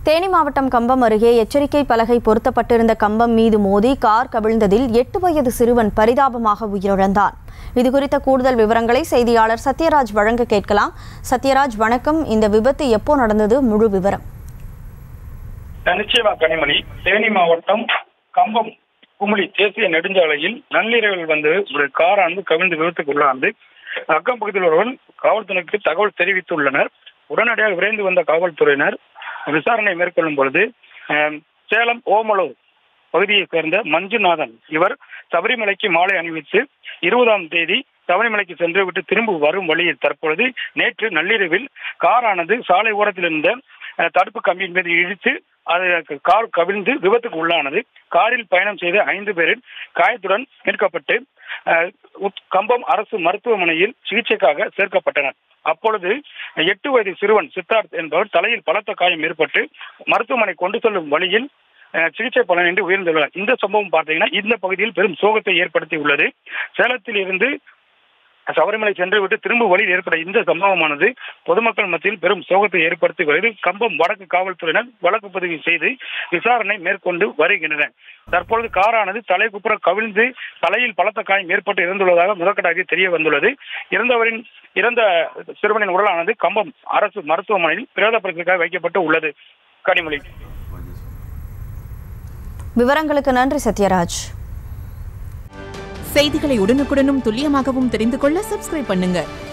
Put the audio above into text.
தேனி மாவட்டம் கம்பம் அருகே எச்சரிக்கை பலகை பொருத்தப்பட்டிருந்த கம்பம் மீது மோதி கார் கவிழ்ந்ததில் 8 வயது சிறுவன் பரிதாபமாக உயிரிழந்தான். இதுகுறித்த கூடுதல் விவரங்களை செய்தியாளர் சத்யராஜ் வழங்க கேட்கலாம். சத்யராஜ், வணக்கம். இந்த விபத்து எப்போ நடந்தது? முழு விவரம். நிச்சயமா கனிமணி, தேனி மாவட்டம் கம்பம் குமுளி தேசிய நெடுஞ்சாலையில் நள்ளிரவில் ஒரு காரானது கவிழ்ந்து விபத்துக்குள்ளானது. அக்கம் பகுதியில் ஒருவன் காவல்துறைக்கு தகவல் தெரிவித்துள்ளனர். உடனடியாக விரைந்து வந்த காவல்துறையினர் விசாரணை மேற்கொள்ளும் பொழுது சேலம் ஓமலூர் பகுதியை சேர்ந்த மஞ்சுநாதன் இவர் சபரிமலைக்கு மாலை அணிவித்து 20ஆம் தேதி சபரிமலைக்கு சென்று விட்டு திரும்ப வரும் வழியில் தற்பொழுது நேற்று நள்ளிரவில் காரானது சாலை ஓரத்தில் இருந்த தடுப்பு கம்பியின் மீது இழுத்து அது கார் கவிழ்ந்து விபத்துக்கு உள்ளானது. காரில் பயணம் செய்த 5 பேரில் காயத்துடன் மீட்கப்பட்டு கம்பம் அரசு மருத்துவமனையில் சிகிச்சைக்காக சேர்க்கப்பட்டனர். அப்பொழுது 8 வயது சிறுவன் சித்தார்த் என்பவர் தலையில் பலத்த காயம் ஏற்பட்டு மருத்துவமனை கொண்டு செல்லும் வழியில் சிகிச்சை பலனின்றி உயிர்ந்துள்ளார். இந்த சம்பவம் பார்த்தீங்கன்னா இந்த பகுதியில் பெரும் சோகத்தை ஏற்படுத்தி உள்ளது. சேலத்தில் இருந்து சபரிமலை சென்று விட்டு திரும்ப வழியில் ஏற்பட்ட இந்த சம்பவமானது பொதுமக்கள் மத்தியில் பெரும் சோகத்தை ஏற்படுத்தி வருகிறது. கம்பம் வடக்கு காவல்துறையினர் வழக்கு பதிவு செய்து விசாரணை மேற்கொண்டு வருகின்றனர். தற்பொழுது காரானது தலைக்குப்புற கவிழ்ந்து தலையில் பலத்த காயம் ஏற்பட்டு இறந்துள்ளதாக முதற்கட்டாக தெரிய வந்துள்ளது. இறந்த சிறுவனின் உடலானது கம்பம் அரசு மருத்துவமனையில் பிரேத பரிசோதனைக்காக வைக்கப்பட்டு உள்ளது. கனிமொழி, விவரங்களுக்கு நன்றி சத்யராஜ். செய்திகளை உடனுக்குடனும் துல்லியமாகவும் தெரிந்து கொள்ள சப்ஸ்கிரைப் பண்ணுங்க.